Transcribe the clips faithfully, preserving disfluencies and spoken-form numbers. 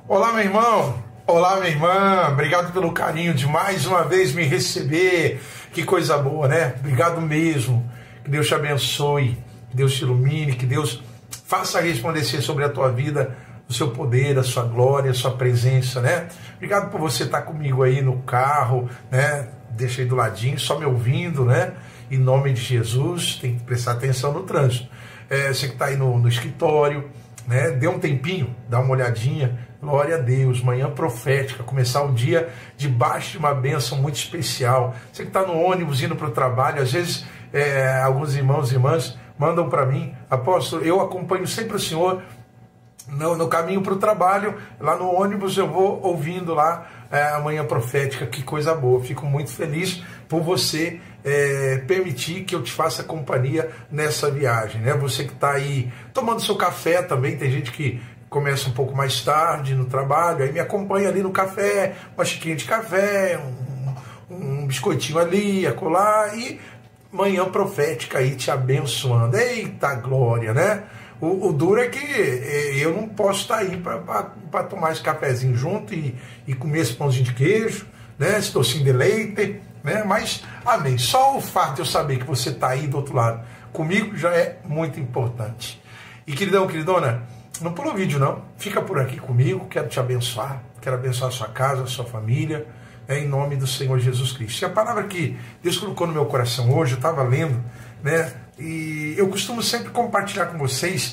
Olá, meu irmão. Olá, minha irmã. Obrigado pelo carinho de mais uma vez me receber. Que coisa boa, né? Obrigado mesmo. Que Deus te abençoe, que Deus te ilumine, que Deus faça resplandecer sobre a tua vida o seu poder, a sua glória, a sua presença, né? Obrigado por você estar comigo aí no carro, né? Deixa aí do ladinho, só me ouvindo, né? Em nome de Jesus, tem que prestar atenção no trânsito. É, você que está aí no, no escritório, né? Dê um tempinho, dá uma olhadinha. Glória a Deus, manhã profética, começar um dia debaixo de uma bênção muito especial. Você que está no ônibus indo para o trabalho, às vezes é, alguns irmãos e irmãs mandam para mim, apóstolo, eu acompanho sempre o senhor no, no caminho para o trabalho, lá no ônibus eu vou ouvindo lá é, a manhã profética, que coisa boa. Fico muito feliz por você é, permitir que eu te faça companhia nessa viagem, né? Você que está aí tomando seu café também, tem gente que começa um pouco mais tarde no trabalho, aí me acompanha ali no café, uma xicrinha de café, um, um biscoitinho ali, acolá, e manhã profética aí te abençoando. Eita glória, né? O, o duro é que eu não posso estar aí para tomar esse cafezinho junto e, e comer esse pãozinho de queijo, né? Esse docinho de leite, né? Mas, amém, só o fato de eu saber que você está aí do outro lado comigo já é muito importante. E queridão, queridona, não pula o vídeo não, fica por aqui comigo, quero te abençoar, quero abençoar a sua casa, a sua família, né, em nome do Senhor Jesus Cristo. E a palavra que Deus colocou no meu coração hoje, eu estava lendo, né, e eu costumo sempre compartilhar com vocês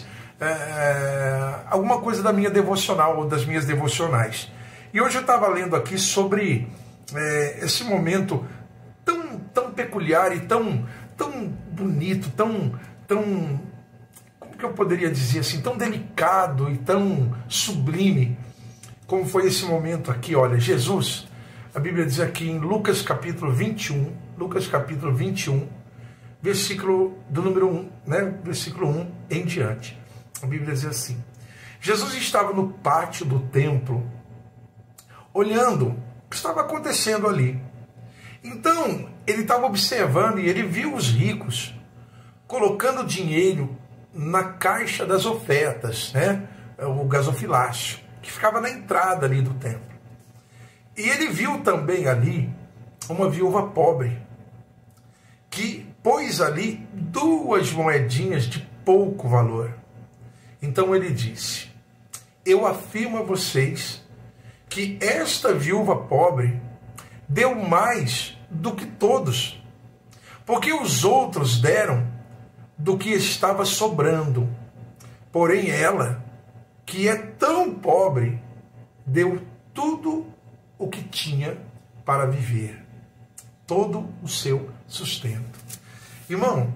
é, alguma coisa da minha devocional, ou das minhas devocionais. E hoje eu estava lendo aqui sobre é, esse momento tão, tão peculiar e tão, tão bonito, tão... tão que eu poderia dizer assim, tão delicado e tão sublime, como foi esse momento aqui. Olha, Jesus, a Bíblia diz aqui em Lucas capítulo vinte e um, Lucas capítulo vinte e um, versículo do número um, né, versículo um em diante. A Bíblia diz assim: Jesus estava no pátio do templo, olhando o que estava acontecendo ali. Então, ele estava observando e ele viu os ricos colocando dinheiro na caixa das ofertas, né? O gasofilácio, que ficava na entrada ali do templo. E ele viu também ali uma viúva pobre, que pôs ali duas moedinhas de pouco valor. Então ele disse: eu afirmo a vocês que esta viúva pobre deu mais do que todos, porque os outros deram do que estava sobrando. Porém ela, que é tão pobre, deu tudo o que tinha para viver, todo o seu sustento. Irmão,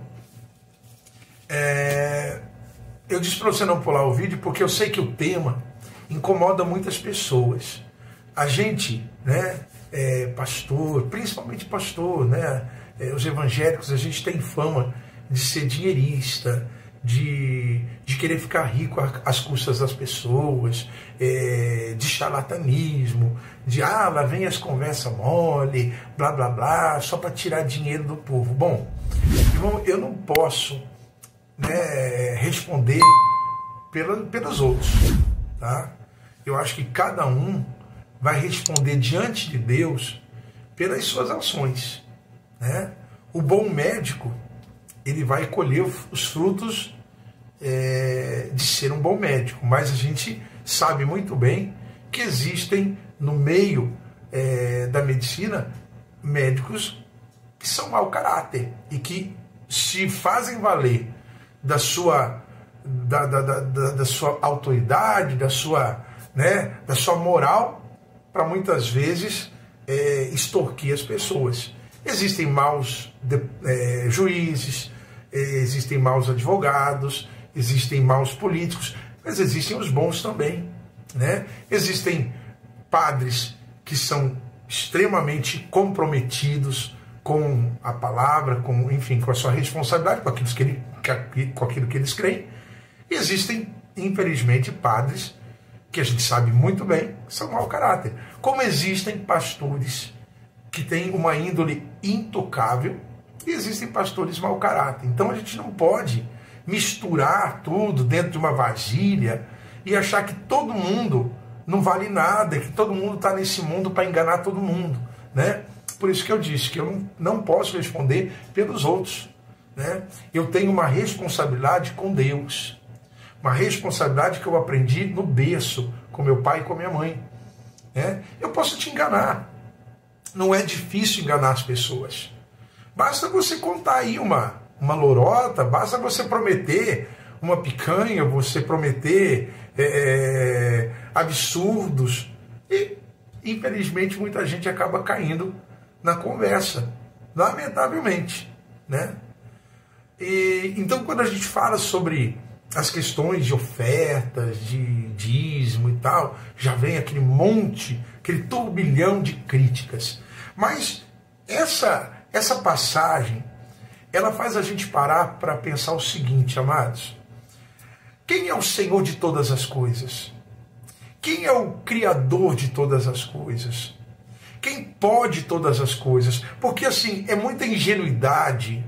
é... eu disse para você não pular o vídeo, porque eu sei que o tema incomoda muitas pessoas. A gente, né, é, pastor, principalmente pastor, né, é, os evangélicos, a gente tem fama de ser dinheirista, de, de querer ficar rico às custas das pessoas, é, de charlatanismo, de, ah, lá vem as conversas mole, blá, blá, blá, só para tirar dinheiro do povo. Bom, irmão, eu não posso, né, responder pela, pelos outros, tá? Eu acho que cada um vai responder diante de Deus pelas suas ações, né? O bom médico, ele vai colher os frutos é, de ser um bom médico. Mas a gente sabe muito bem que existem no meio é, da medicina médicos que são mau caráter e que se fazem valer da sua, da, da, da, da sua autoridade, da sua, né, da sua moral, para muitas vezes é, extorquir as pessoas. Existem maus de, é, juízes, é, existem maus advogados, existem maus políticos, mas existem os bons também, né? Existem padres que são extremamente comprometidos com a palavra, com, enfim, com a sua responsabilidade, com aquilo que, ele, com aquilo que eles creem. E existem, infelizmente, padres que a gente sabe muito bem que são mau caráter. Como existem pastores que têm uma índole intocável, e existem pastores mau caráter. Então a gente não pode misturar tudo dentro de uma vasilha e achar que todo mundo não vale nada, que todo mundo está nesse mundo para enganar todo mundo, né? Por isso que eu disse que eu não, não posso responder pelos outros, né? Eu tenho uma responsabilidade com Deus, uma responsabilidade que eu aprendi no berço, com meu pai e com minha mãe, né? Eu posso te enganar, não é difícil enganar as pessoas, basta você contar aí uma, uma lorota, basta você prometer uma picanha, você prometer é, absurdos, e infelizmente muita gente acaba caindo na conversa, lamentavelmente, né? E, então quando a gente fala sobre as questões de ofertas, de dízimo e tal, já vem aquele monte, aquele turbilhão de críticas. Mas essa, essa passagem, ela faz a gente parar para pensar o seguinte, amados: quem é o Senhor de todas as coisas? Quem é o Criador de todas as coisas? Quem pode todas as coisas? Porque assim, é muita ingenuidade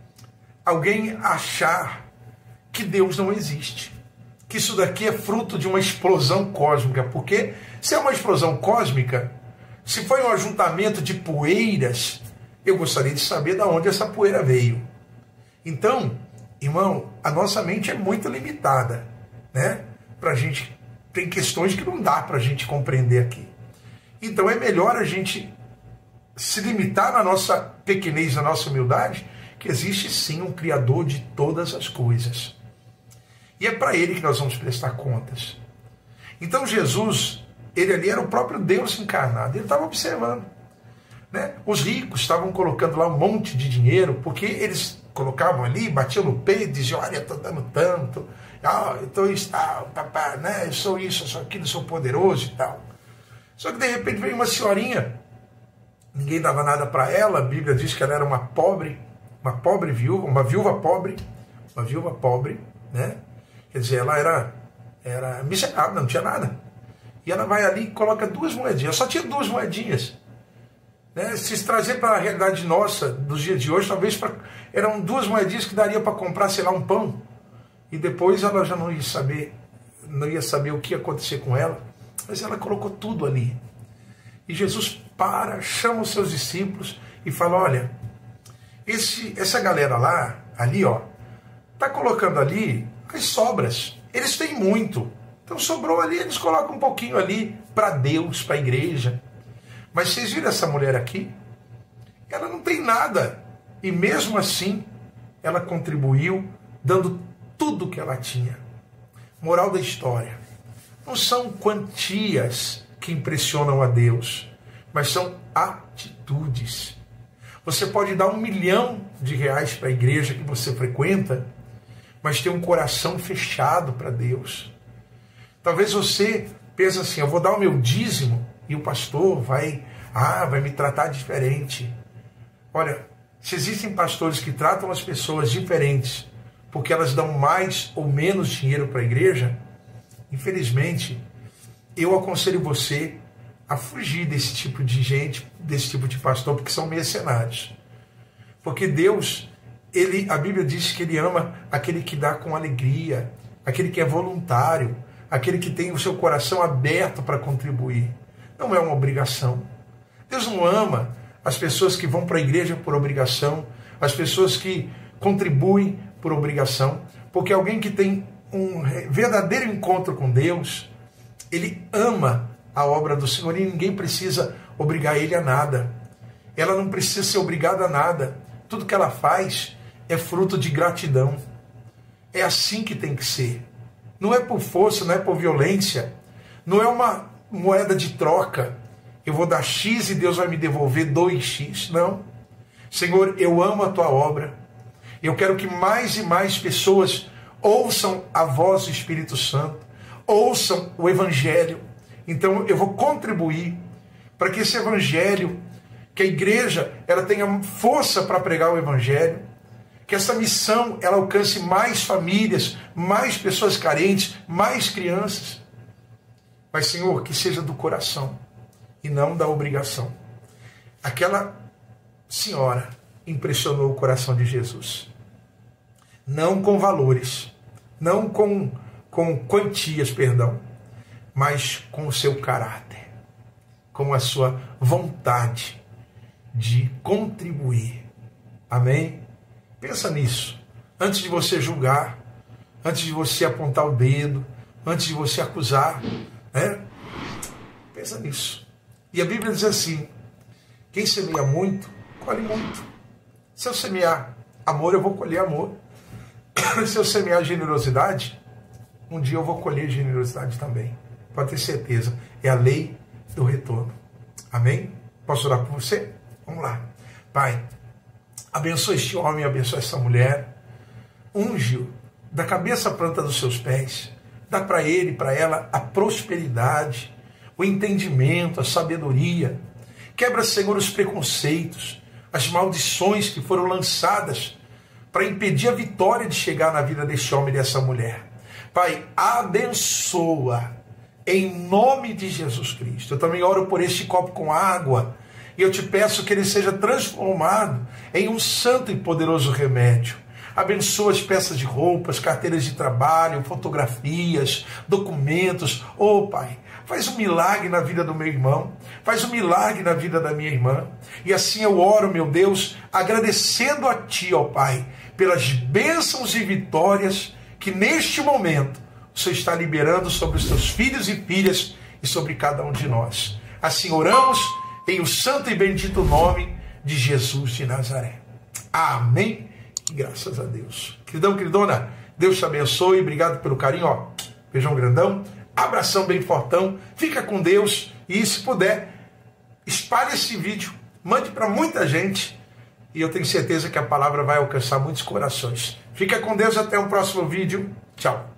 alguém achar que Deus não existe, que isso daqui é fruto de uma explosão cósmica, porque se é uma explosão cósmica, se foi um ajuntamento de poeiras, eu gostaria de saber de onde essa poeira veio. Então, irmão, a nossa mente é muito limitada, né? Pra gente, tem questões que não dá para a gente compreender aqui. Então é melhor a gente se limitar na nossa pequenez, na nossa humildade, que existe sim um Criador de todas as coisas. E é para Ele que nós vamos prestar contas. Então Jesus, Ele ali era o próprio Deus encarnado, Ele estava observando, né? Os ricos estavam colocando lá um monte de dinheiro, porque eles colocavam ali, batiam no peito e diziam: olha, eu estou dando tanto, ah, eu estou isso, tal, papá, né? Eu sou isso, eu sou aquilo, eu sou poderoso e tal. Só que de repente veio uma senhorinha, ninguém dava nada para ela, a Bíblia diz que ela era uma pobre, uma pobre viúva, uma viúva pobre, uma viúva pobre, né? Quer dizer, ela era, era miserável, não tinha nada. E ela vai ali e coloca duas moedinhas, só tinha duas moedinhas. Né? Se trazer para a realidade nossa, dos dias de hoje, talvez pra, eram duas moedinhas que daria para comprar, sei lá, um pão. E depois ela já não ia saber, não ia saber o que ia acontecer com ela. Mas ela colocou tudo ali. E Jesus para, chama os seus discípulos e fala: olha, esse, essa galera lá, ali, ó, tá colocando ali as sobras. Eles têm muito. Então sobrou ali, eles colocam um pouquinho ali para Deus, para a igreja. Mas vocês viram essa mulher aqui? Ela não tem nada. E mesmo assim, ela contribuiu, dando tudo que ela tinha. Moral da história: não são quantias que impressionam a Deus, mas são atitudes. Você pode dar um milhão de reais para a igreja que você frequenta, mas ter um coração fechado para Deus. Talvez você pense assim: eu vou dar o meu dízimo e o pastor vai, ah, vai me tratar diferente. Olha, se existem pastores que tratam as pessoas diferentes porque elas dão mais ou menos dinheiro para a igreja, infelizmente, eu aconselho você a fugir desse tipo de gente, desse tipo de pastor, porque são mercenários. Porque Deus, ele, a Bíblia diz que Ele ama aquele que dá com alegria, aquele que é voluntário, aquele que tem o seu coração aberto para contribuir. Não é uma obrigação. Deus não ama as pessoas que vão para a igreja por obrigação, as pessoas que contribuem por obrigação, porque alguém que tem um verdadeiro encontro com Deus, ele ama a obra do Senhor e ninguém precisa obrigar ele a nada. Ela não precisa ser obrigada a nada. Tudo que ela faz é fruto de gratidão. É assim que tem que ser. Não é por força, não é por violência, não é uma moeda de troca. Eu vou dar X e Deus vai me devolver dois X. Não. Senhor, eu amo a tua obra. Eu quero que mais e mais pessoas ouçam a voz do Espírito Santo, ouçam o Evangelho. Então eu vou contribuir para que esse Evangelho, que a igreja ela tenha força para pregar o Evangelho, que essa missão ela alcance mais famílias, mais pessoas carentes, mais crianças. Mas, Senhor, que seja do coração e não da obrigação. Aquela senhora impressionou o coração de Jesus. Não com valores, não com, com quantias, perdão, mas com o seu caráter, com a sua vontade de contribuir. Amém? Pensa nisso. Antes de você julgar, antes de você apontar o dedo, antes de você acusar, né? Pensa nisso. E a Bíblia diz assim: quem semeia muito, colhe muito. Se eu semear amor, eu vou colher amor. Se eu semear generosidade, um dia eu vou colher generosidade também. Pode ter certeza. É a lei do retorno. Amém? Posso orar por você? Vamos lá. Pai, abençoa este homem, abençoa essa mulher. Unge-o da cabeça à planta dos seus pés. Dá para ele e para ela a prosperidade, o entendimento, a sabedoria. Quebra, Senhor, os preconceitos, as maldições que foram lançadas para impedir a vitória de chegar na vida deste homem e dessa mulher. Pai, abençoa em nome de Jesus Cristo. Eu também oro por este copo com água e eu te peço que ele seja transformado em um santo e poderoso remédio. Abençoa as peças de roupas, carteiras de trabalho, fotografias, documentos. Oh, Pai, faz um milagre na vida do meu irmão, faz um milagre na vida da minha irmã. E assim eu oro, meu Deus, agradecendo a Ti, ó Pai, pelas bênçãos e vitórias que neste momento o Senhor está liberando sobre os Teus filhos e filhas e sobre cada um de nós. Assim oramos em o santo e bendito nome de Jesus de Nazaré. Amém. E graças a Deus. Queridão, queridona, Deus te abençoe. Obrigado pelo carinho. Ó, beijão grandão. Abração bem fortão. Fica com Deus. E se puder, espalhe esse vídeo. Mande para muita gente. E eu tenho certeza que a palavra vai alcançar muitos corações. Fica com Deus. Até o próximo vídeo. Tchau.